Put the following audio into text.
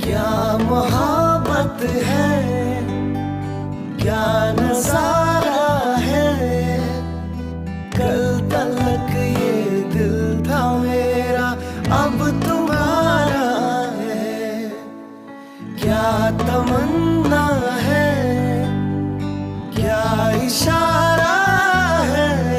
क्या मोहब्बत है, क्या नजारा है। कल तलक ये दिल था मेरा, अब तो